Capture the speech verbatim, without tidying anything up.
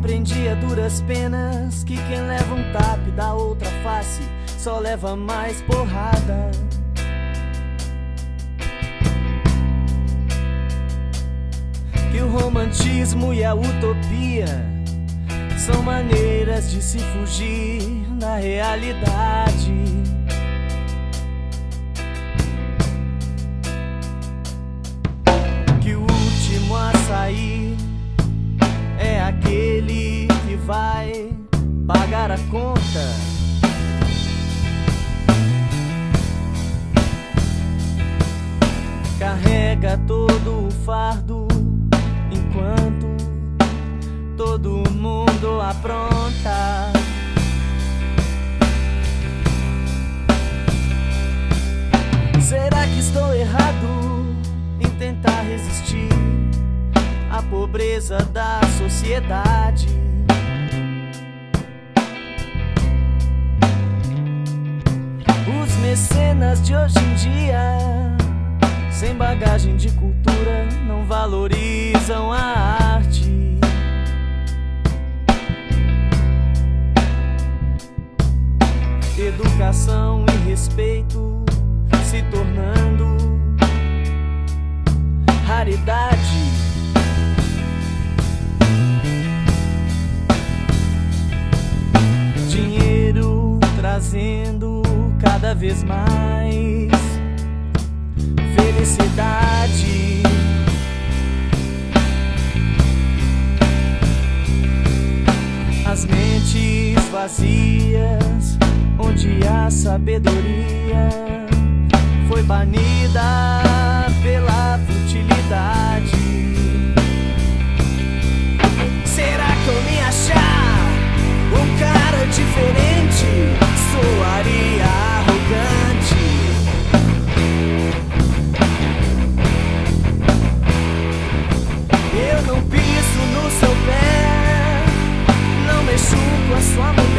Aprendi a duras penas que quem leva um tap da outra face só leva mais porrada. Que o romantismo e a utopia são maneiras de se fugir da realidade. Que o último a sair é aquele que vai pagar a conta. Carrega todo o fardo enquanto todo mundo apronta. Será que estou errado em tentar resistir à pobreza da sociedade? Os mecenas de hoje em dia, sem bagagem de cultura, não valorizam a arte. Educação e respeito se tornando raridade. Dinheiro trazendo cada vez mais felicidade. As mentes vazias, onde a sabedoria foi banida pela futilidade. Será que eu me achar um cara diferente soaria arrogante? Eu não piso no seu pé, não mexo com a sua mulher.